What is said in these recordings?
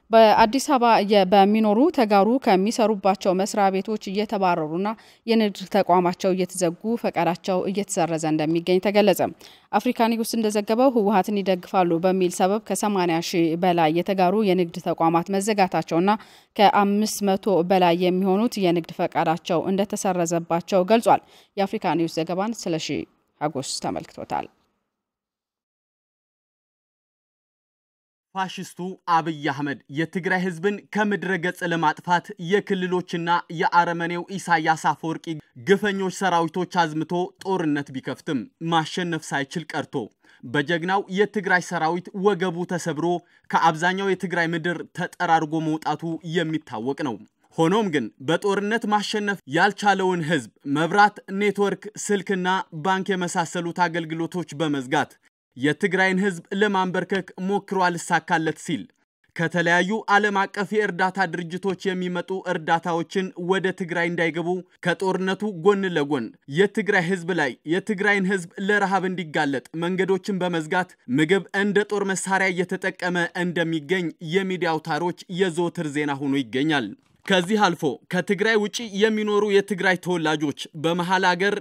በአዲስ አበባ በሚኖሩ ተጋሩ ከሚሰሩባቸው መስሪያ ቤቶች እየተባረሩና የንግድ ተቋማቸው እየተዘጉ ፈቃዳቸው እየተሰረዘ እንደሚገኝ ተገለጸ። አፍሪካ ኒውስ እንደዘገበው ህወሓትን ይደግፋሉ በሚል ሰበብ ከ80 ሺህ በላይ የተጋሩ የንግድ ተቋማት መዘጋታቸውና ከ500 በላይ የሚሆኑት የንግድ ፈቃዳቸው እንደተሰረዘባቸው ገልጿል። የአፍሪካ ኒውስ ዘገባን ስለሺ ሀጎስ ተመልክቶታል። ፋሽስቱ አብይ አህመድ የትግራይ ህዝብን ከምድረ ገጽ ለማጥፋት የክልሎችና የአረመኔው ኢሳያስ አፈወርቂ ግፈኞች ሰራዊቶች አዝምቶ ጦርነት ቢከፍትም ማሸነፍ ሳይችል ቀርቶ በጀግናው የትግራይ ሰራዊት ወገቡ ተሰብሮ ከአብዛኛው የትግራይ ምድር ተጠራርጎ መውጣቱ የሚታወቅ ነው። ሆኖም ግን በጦርነት ማሸነፍ ያልቻለውን ህዝብ መብራት፣ ኔትወርክ፣ ስልክና ባንክ የመሳሰሉት አገልግሎቶች በመዝጋት የትግራይን ህዝብ ለማንበርከክ ሞክሯል ሳካለት ሲል ከተለያዩ ዓለም አቀፍ የእርዳታ ድርጅቶች የሚመጡ እርዳታዎችን ወደ ትግራይ እንዳይገቡ ከጦርነቱ ጎን ለጎን የትግራይ ህዝብ ላይ የትግራይን ህዝብ ለረሃብ እንዲጋለጥ መንገዶችን በመዝጋት ምግብ እንደ ጦር መሳሪያ እየተጠቀመ እንደሚገኝ የሚዲያ አውታሮች የዘወትር ዜና ሆኖ ይገኛል። ከዚህ አልፎ ከትግራይ ውጪ የሚኖሩ የትግራይ ተወላጆች በመሃል ሀገር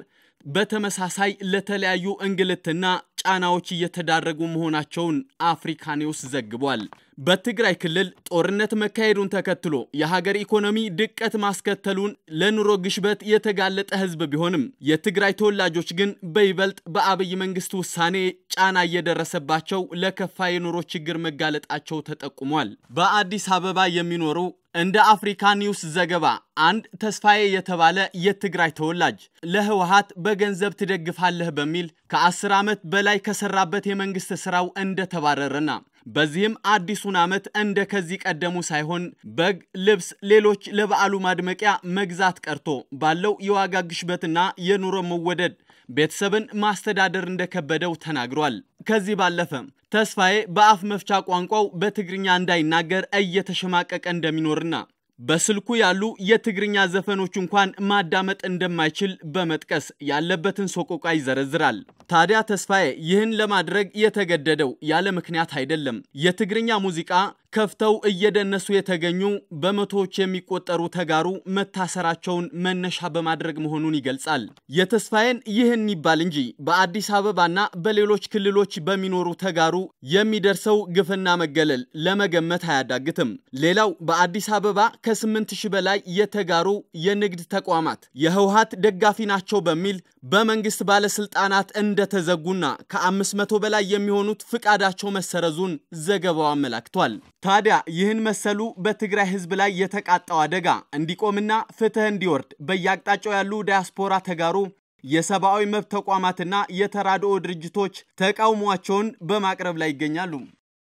በተመሳሳይ ለተለያዩ እንግልትና ጫናዎች እየተዳረጉ መሆናቸውን አፍሪካ ኒውስ ዘግቧል። በትግራይ ክልል ጦርነት መካሄዱን ተከትሎ የሀገር ኢኮኖሚ ድቀት ማስከተሉን ለኑሮ ግሽበት የተጋለጠ ህዝብ ቢሆንም የትግራይ ተወላጆች ግን በይበልጥ በአብይ መንግስት ውሳኔ ጫና እየደረሰባቸው ለከፋ የኑሮ ችግር መጋለጣቸው ተጠቁሟል። በአዲስ አበባ የሚኖሩ እንደ አፍሪካ ኒውስ ዘገባ አንድ ተስፋዬ የተባለ የትግራይ ተወላጅ ለህወሓት በገንዘብ ትደግፋለህ በሚል ከ10 ዓመት በላይ ከሰራበት የመንግስት ስራው እንደተባረረና በዚህም አዲሱን ዓመት እንደ ከዚህ ቀደሙ ሳይሆን በግ፣ ልብስ፣ ሌሎች ለበዓሉ ማድመቂያ መግዛት ቀርቶ ባለው የዋጋ ግሽበትና የኑሮ መወደድ ቤተሰብን ማስተዳደር እንደከበደው ተናግሯል። ከዚህ ባለፈ ተስፋዬ በአፍ መፍቻ ቋንቋው በትግርኛ እንዳይናገር እየተሸማቀቀ እንደሚኖርና በስልኩ ያሉ የትግርኛ ዘፈኖች እንኳን ማዳመጥ እንደማይችል በመጥቀስ ያለበትን ሰቆቃ ይዘረዝራል። ታዲያ ተስፋዬ ይህን ለማድረግ የተገደደው ያለ ምክንያት አይደለም። የትግርኛ ሙዚቃ ከፍተው እየደነሱ የተገኙ በመቶዎች የሚቆጠሩ ተጋሩ መታሰራቸውን መነሻ በማድረግ መሆኑን ይገልጻል። የተስፋዬን ይህን ይባል እንጂ በአዲስ አበባና በሌሎች ክልሎች በሚኖሩ ተጋሩ የሚደርሰው ግፍና መገለል ለመገመት አያዳግትም። ሌላው በአዲስ አበባ ከ8000 በላይ የተጋሩ የንግድ ተቋማት የህወሓት ደጋፊ ናቸው በሚል በመንግስት ባለስልጣናት እንደተዘጉና ከ500 በላይ የሚሆኑት ፍቃዳቸው መሰረዙን ዘገባው አመላክቷል። ታዲያ ይህን መሰሉ በትግራይ ህዝብ ላይ የተቃጣው አደጋ እንዲቆምና ፍትህ እንዲወርድ በየአቅጣጫው ያሉ ዲያስፖራ ተጋሩ የሰብአዊ መብት ተቋማትና የተራድኦ ድርጅቶች ተቃውሟቸውን በማቅረብ ላይ ይገኛሉ።